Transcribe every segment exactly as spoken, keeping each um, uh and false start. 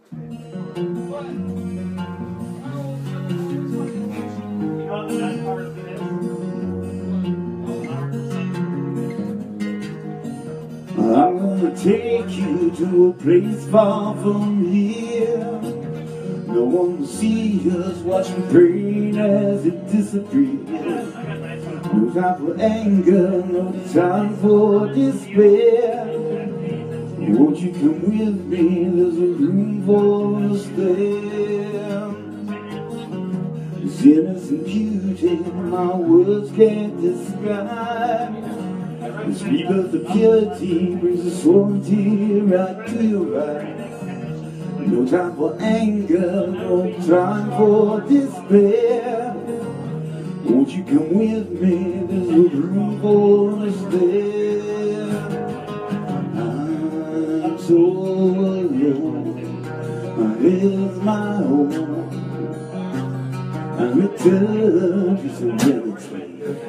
I'm gonna take you to a place far from here. No one will see us watching pain as it disappears. No time for anger, no time for despair. Won't you come with me? There's a room for us there. This innocent beauty my words can't describe. This rebirth of purity brings a swollen tear right to your eye. No time for anger, no time for despair. Won't you come with me? There's a room for us there. I'm so alone. My head's my home. I'm returned to serenity.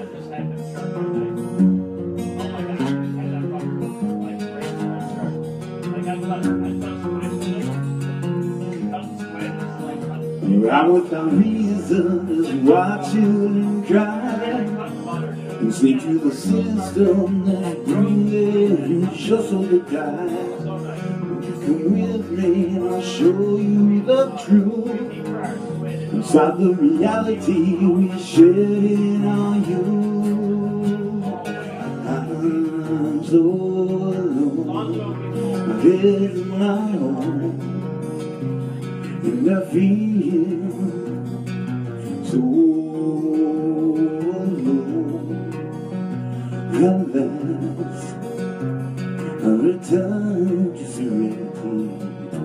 I'm without reason as we watch children cry and sleep through the system that's breathing just so they die. Won't you come with me and I'll show you the truth inside the reality we shared in our youth. I'm so alone, my head's my own. And I feel so alone. At last, I return to serenity.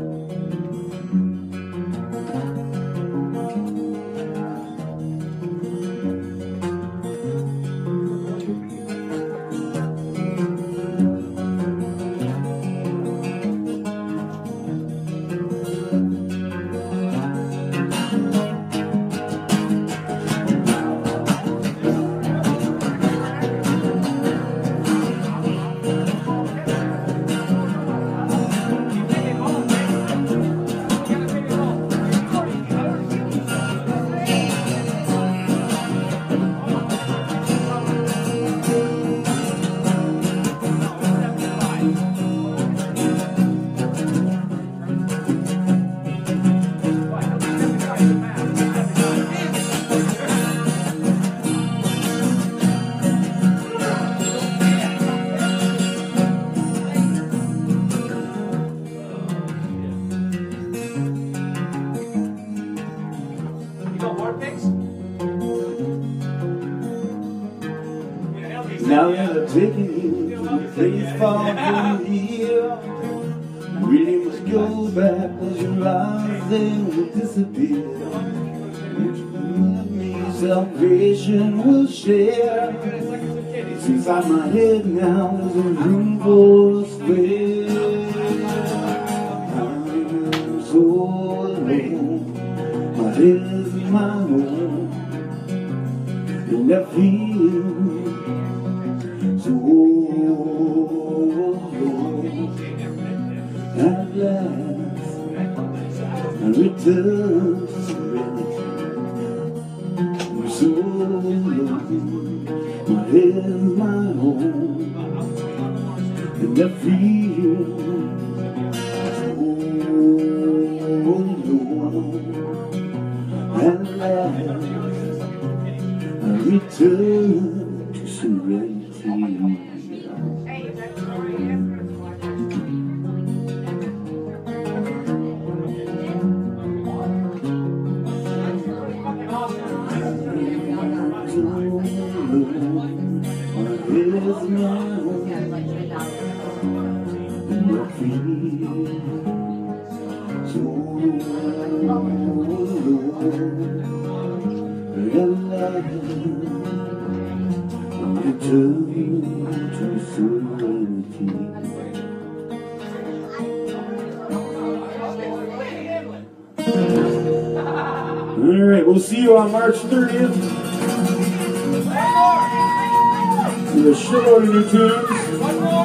Now that I've taken you to a place far from here, you really must go back, cause your eyes they will disappear. Won't you come with me? Salvation will share. It's inside my head now, there's a room for us there. I'm so alone, my head's my home, and I feel so alone. At last, I return to serenity. I'm so alone, my head's my home, and I feel so alone. At last, I return to serenity. Alright, we'll see you on March thirtieth. With a shitload of new tunes.